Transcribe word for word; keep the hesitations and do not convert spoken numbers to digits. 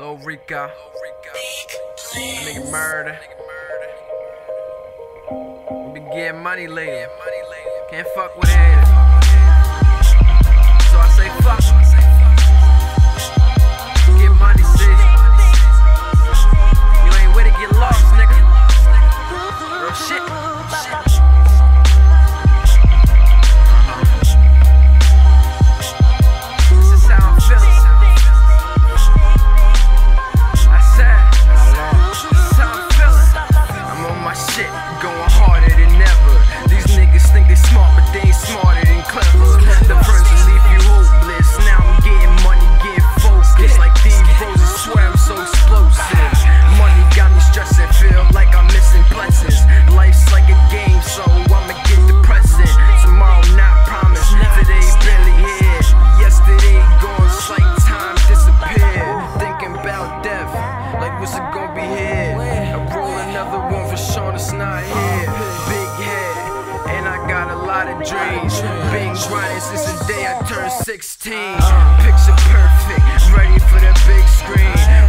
Lil Rico, nigga Murda. We been getting money lately. Can't fuck with haters. So I say fuck. Get money, see. You ain't with it, get lost, nigga. Real shit. This is how I'm feeling. I said, this is how I'm feeling. I'm on my shit, going harder than ever. These niggas think they smart, but they ain't smarter than clever. The friends will leave you hopeless. Now I'm getting money, getting focused. Like these roses, swear I'm so explosive. Money got me stressing, feel like I'm missing blessings. Life's like a game, so I'ma get the present. Tomorrow not promised, today barely here. Yesterday gone, it's like time disappeared. Thinking about death, like what's it gonna be here? I roll another one for Sean, it's not here. Big head, and I got a lot of dreams. Been grinding since the day I turned sixteen. Picture perfect, ready for the big screen.